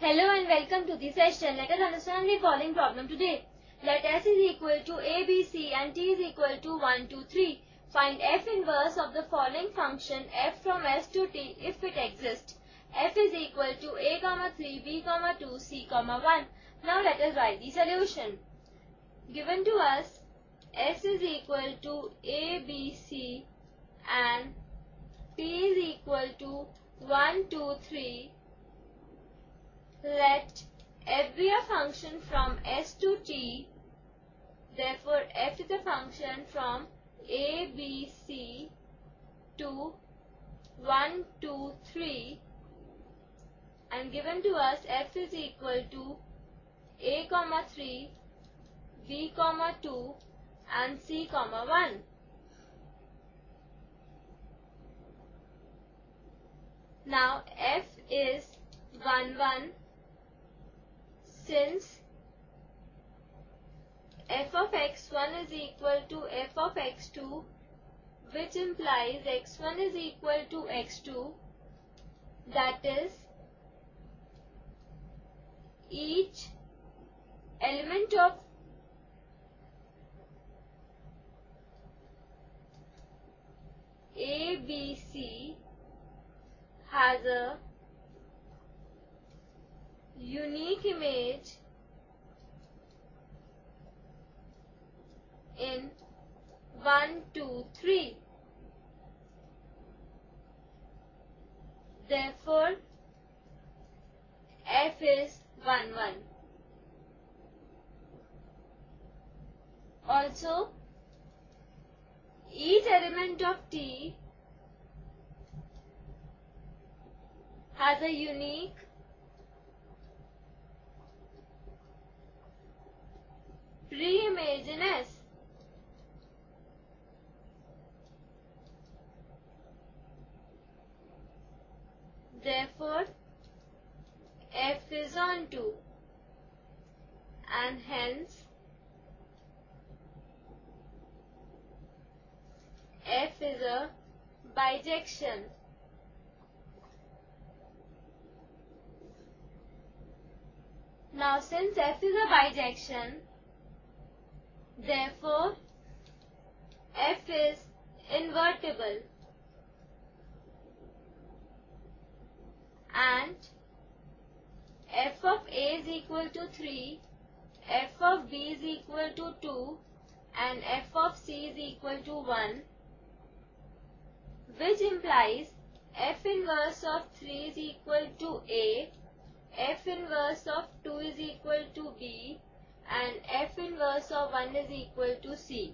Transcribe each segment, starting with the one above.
Hello and welcome to the session. Let us understand the following problem today. Let S is equal to A, B, C and T is equal to 1, 2, 3. Find f inverse of the following function f from S to T if it exists. F is equal to A, 3, B, 2, C, 1. Now let us write the solution. Given to us S is equal to A, B, C and T is equal to 1, 2, 3. Let f be a function from S to T. Therefore, f is a function from A, B, C to 1, 2, 3. And given to us f is equal to A, 3, B, 2 and C, 1. Now, f is 1, 1. Since f of x1 is equal to f of x2, which implies x1 is equal to x2, that is, each element of A, B, C has a unique image in 1, 2, 3. Therefore, f is 1, 1. Also, each element of T has a unique pre-image in S. Therefore, f is onto, and hence f is a bijection. Now, since f is a bijection, therefore f is invertible and f of A is equal to 3, f of B is equal to 2 and f of C is equal to 1, which implies f inverse of 3 is equal to A, f inverse of 2 is equal to B and f inverse of 1 is equal to C,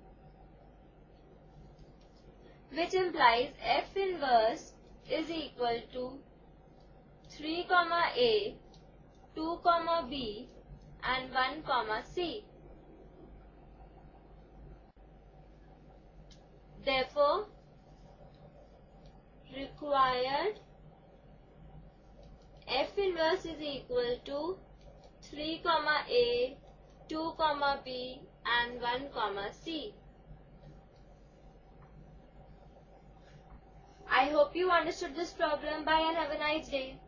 which implies f inverse is equal to 3, A, 2, B and 1, C. Therefore, required f inverse is equal to 3, A, 2, B and 1, C. I hope you understood this problem. Bye and have a nice day.